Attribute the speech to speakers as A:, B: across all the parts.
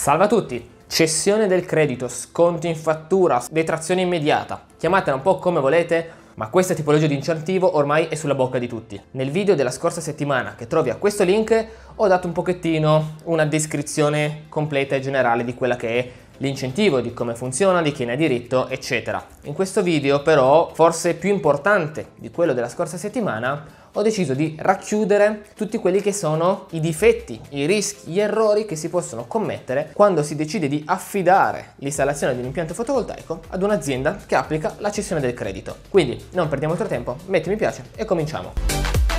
A: Salve a tutti! Cessione del credito, sconto in fattura, detrazione immediata. Chiamatela un po' come volete, ma questa tipologia di incentivo ormai è sulla bocca di tutti. Nel video della scorsa settimana che trovi a questo link ho dato un pochettino una descrizione completa e generale di quella che è l'incentivo, di come funziona, di chi ne ha diritto, eccetera. In questo video però, forse più importante di quello della scorsa settimana, ho deciso di racchiudere tutti quelli che sono i difetti, i rischi, gli errori che si possono commettere quando si decide di affidare l'installazione di un impianto fotovoltaico ad un'azienda che applica la cessione del credito. Quindi non perdiamo altro tempo, metti mi piace e cominciamo.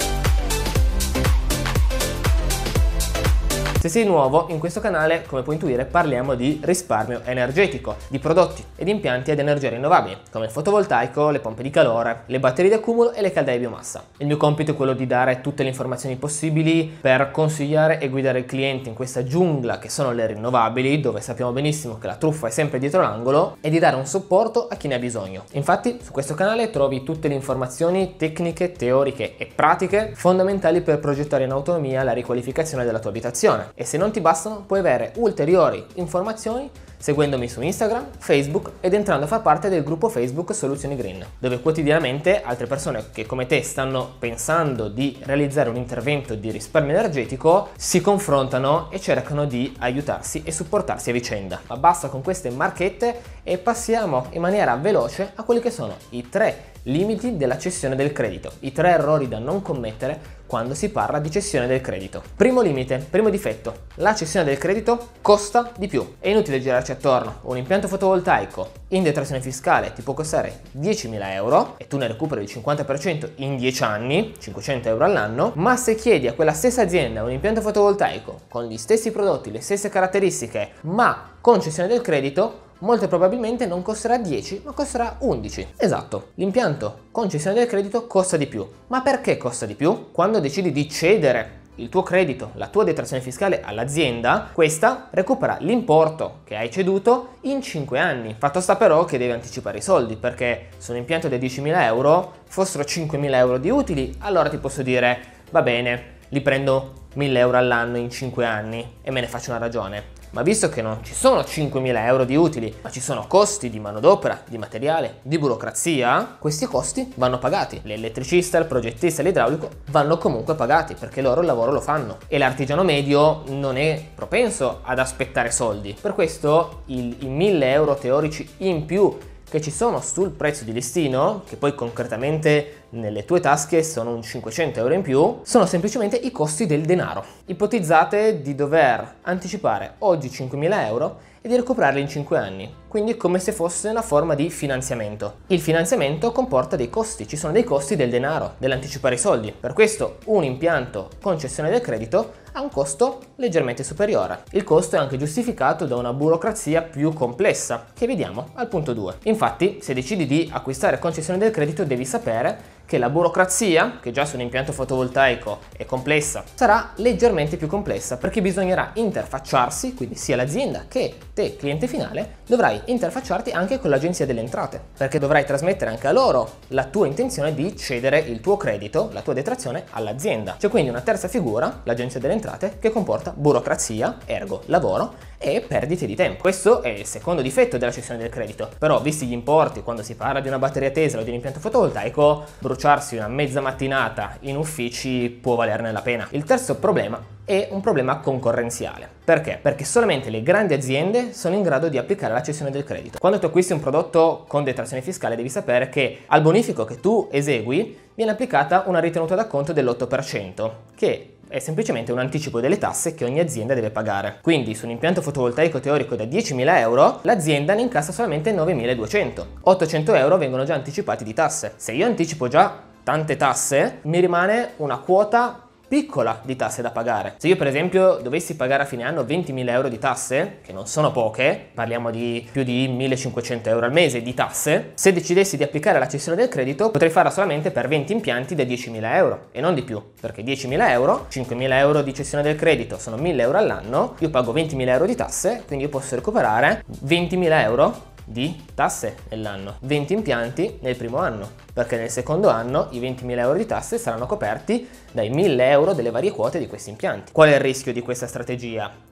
A: Se sei nuovo, in questo canale, come puoi intuire, parliamo di risparmio energetico, di prodotti ed impianti ad energie rinnovabili, come il fotovoltaico, le pompe di calore, le batterie di accumulo e le caldaie biomassa. Il mio compito è quello di dare tutte le informazioni possibili per consigliare e guidare il cliente in questa giungla che sono le rinnovabili, dove sappiamo benissimo che la truffa è sempre dietro l'angolo, e di dare un supporto a chi ne ha bisogno. Infatti, su questo canale trovi tutte le informazioni tecniche, teoriche e pratiche fondamentali per progettare in autonomia la riqualificazione della tua abitazione. E se non ti bastano, puoi avere ulteriori informazioni seguendomi su Instagram, Facebook ed entrando a far parte del gruppo Facebook Soluzioni Green, dove quotidianamente altre persone che come te stanno pensando di realizzare un intervento di risparmio energetico si confrontano e cercano di aiutarsi e supportarsi a vicenda. Ma basta con queste marchette e passiamo in maniera veloce a quelli che sono i 3 limiti della cessione del credito, i 3 errori da non commettere quando si parla di cessione del credito. Primo limite, primo difetto: la cessione del credito costa di più. È inutile girarci attorno. Un impianto fotovoltaico in detrazione fiscale ti può costare 10.000 euro e tu ne recuperi il 50% in 10 anni, 500 euro all'anno, ma se chiedi a quella stessa azienda un impianto fotovoltaico con gli stessi prodotti, le stesse caratteristiche, ma con cessione del credito, molto probabilmente non costerà 10 ma costerà 11. Esatto, l'impianto con cessione del credito costa di più. Ma perché costa di più? Quando decidi di cedere il tuo credito, la tua detrazione fiscale all'azienda, questa recupera l'importo che hai ceduto in 5 anni. Fatto sta però che devi anticipare i soldi, perché su un impianto da 10.000 euro fossero 5.000 euro di utili, allora ti posso dire va bene, li prendo 1.000 euro all'anno in 5 anni e me ne faccio una ragione. Ma visto che non ci sono 5.000 euro di utili, ma ci sono costi di manodopera, di materiale, di burocrazia, questi costi vanno pagati. L'elettricista, il progettista e l'idraulico vanno comunque pagati, perché loro il lavoro lo fanno. E l'artigiano medio non è propenso ad aspettare soldi. Per questo i 1.000 euro teorici in più che ci sono sul prezzo di listino, che poi concretamente nelle tue tasche sono un 500 euro in più, sono semplicemente i costi del denaro. Ipotizzate di dover anticipare oggi 5.000 euro e di recuperarli in 5 anni, quindi come se fosse una forma di finanziamento. Il finanziamento comporta dei costi, ci sono dei costi del denaro, dell'anticipare i soldi. Per questo un impianto con cessione del credito ha un costo leggermente superiore. Il costo è anche giustificato da una burocrazia più complessa, che vediamo al punto 2. Infatti, se decidi di acquistare con cessione del credito, devi sapere che la burocrazia, che già su un impianto fotovoltaico è complessa, sarà leggermente più complessa, perché bisognerà interfacciarsi, quindi sia l'azienda che te, cliente finale, dovrai interfacciarti anche con l'agenzia delle entrate, perché dovrai trasmettere anche a loro la tua intenzione di cedere il tuo credito, la tua detrazione all'azienda. C'è quindi una terza figura, l'agenzia delle entrate, che comporta burocrazia, ergo lavoro, e perdite di tempo. Questo è il secondo difetto della cessione del credito. Però, visti gli importi, quando si parla di una batteria Tesla o di un impianto fotovoltaico, bruciarsi una mezza mattinata in uffici può valerne la pena. Il terzo problema è un problema concorrenziale. Perché? Perché solamente le grandi aziende sono in grado di applicare la cessione del credito. Quando tu acquisti un prodotto con detrazione fiscale, devi sapere che al bonifico che tu esegui viene applicata una ritenuta d'acconto dell'8%, che è semplicemente un anticipo delle tasse che ogni azienda deve pagare. Quindi su un impianto fotovoltaico teorico da 10.000 euro, l'azienda ne incassa solamente 9.200. 800 euro vengono già anticipati di tasse. Se io anticipo già tante tasse, mi rimane una quota piccola di tasse da pagare. Se io per esempio dovessi pagare a fine anno 20.000 euro di tasse, che non sono poche, parliamo di più di 1.500 euro al mese di tasse, se decidessi di applicare la cessione del credito potrei farla solamente per 20 impianti da 10.000 euro e non di più, perché 10.000 euro, 5.000 euro di cessione del credito sono 1.000 euro all'anno, io pago 20.000 euro di tasse, quindi io posso recuperare 20.000 euro di tasse nell'anno, 20 impianti nel primo anno, perché nel secondo anno i 20.000 euro di tasse saranno coperti dai 1.000 euro delle varie quote di questi impianti. Qual è il rischio di questa strategia?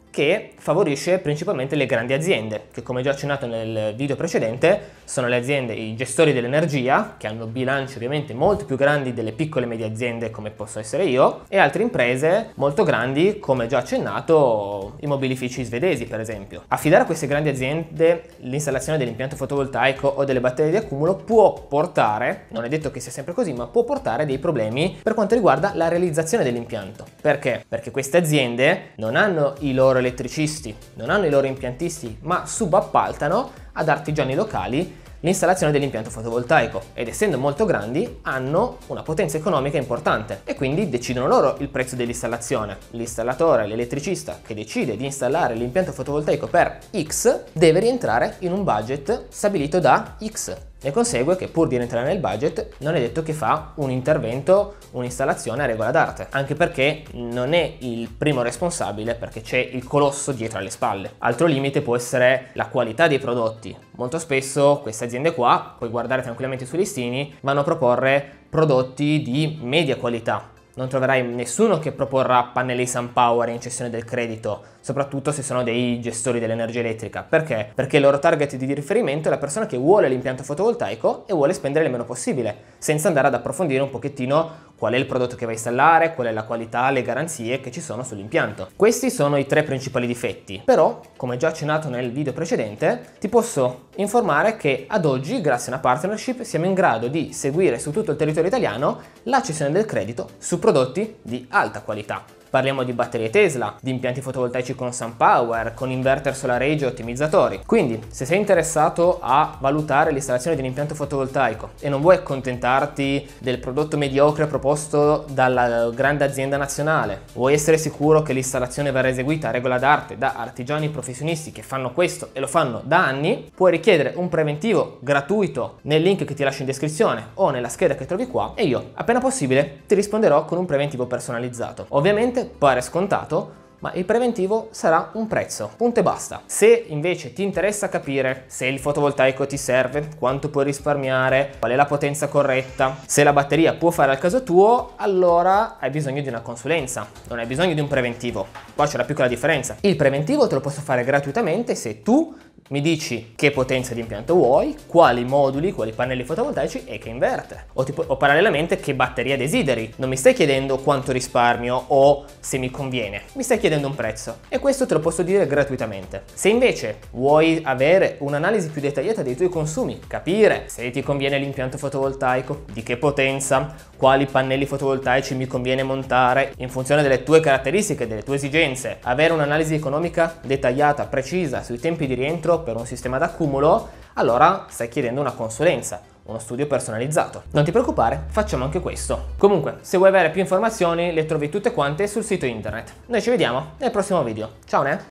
A: che favorisce principalmente le grandi aziende, che come già accennato nel video precedente sono le aziende, i gestori dell'energia, che hanno bilanci ovviamente molto più grandi delle piccole e medie aziende come posso essere io, e altre imprese molto grandi come già accennato i mobilifici svedesi per esempio. Affidare a queste grandi aziende l'installazione dell'impianto fotovoltaico o delle batterie di accumulo può portare, non è detto che sia sempre così, ma può portare dei problemi per quanto riguarda la realizzazione dell'impianto. Perché? Perché queste aziende non hanno i loro elettricisti, non hanno i loro impiantisti, ma subappaltano ad artigiani locali l'installazione dell'impianto fotovoltaico ed essendo molto grandi hanno una potenza economica importante e quindi decidono loro il prezzo dell'installazione. L'installatore, l'elettricista che decide di installare l'impianto fotovoltaico per X deve rientrare in un budget stabilito da X. Ne consegue che pur di rientrare nel budget non è detto che fa un intervento, un'installazione a regola d'arte, anche perché non è il primo responsabile perché c'è il colosso dietro alle spalle. Altro limite può essere la qualità dei prodotti. Molto spesso queste aziende qua, puoi guardare tranquillamente sui listini, vanno a proporre prodotti di media qualità. Non troverai nessuno che proporrà pannelli SunPower in cessione del credito, soprattutto se sono dei gestori dell'energia elettrica. Perché? Perché il loro target di riferimento è la persona che vuole l'impianto fotovoltaico e vuole spendere il meno possibile, senza andare ad approfondire un pochettino qual è il prodotto che va a installare, qual è la qualità, le garanzie che ci sono sull'impianto. Questi sono i 3 principali difetti, però, come già accennato nel video precedente, ti posso informare che ad oggi, grazie a una partnership, siamo in grado di seguire su tutto il territorio italiano la cessione del credito su prodotti di alta qualità. Parliamo di batterie Tesla, di impianti fotovoltaici con SunPower, con inverter SolarEdge e ottimizzatori. Quindi, se sei interessato a valutare l'installazione di un impianto fotovoltaico e non vuoi accontentarti del prodotto mediocre proposto dalla grande azienda nazionale, vuoi essere sicuro che l'installazione verrà eseguita a regola d'arte da artigiani professionisti che fanno questo e lo fanno da anni, puoi richiedere un preventivo gratuito nel link che ti lascio in descrizione o nella scheda che trovi qua e io, appena possibile, ti risponderò con un preventivo personalizzato. Ovviamente pare scontato, ma il preventivo sarà un prezzo, punto e basta. Se invece ti interessa capire se il fotovoltaico ti serve, quanto puoi risparmiare, qual è la potenza corretta, se la batteria può fare al caso tuo, allora hai bisogno di una consulenza, non hai bisogno di un preventivo. Qua c'è la piccola differenza. Il preventivo te lo posso fare gratuitamente se tu mi dici che potenza di impianto vuoi, quali moduli, quali pannelli fotovoltaici e che inverter. O parallelamente che batteria desideri. Non mi stai chiedendo quanto risparmio o se mi conviene, mi stai chiedendo un prezzo e questo te lo posso dire gratuitamente. Se invece vuoi avere un'analisi più dettagliata dei tuoi consumi, capire se ti conviene l'impianto fotovoltaico, di che potenza, quali pannelli fotovoltaici mi conviene montare in funzione delle tue caratteristiche, delle tue esigenze, avere un'analisi economica dettagliata, precisa sui tempi di rientro per un sistema d'accumulo, allora stai chiedendo una consulenza, uno studio personalizzato. Non ti preoccupare, facciamo anche questo. Comunque, se vuoi avere più informazioni, le trovi tutte quante sul sito internet. Noi ci vediamo nel prossimo video. Ciao ne!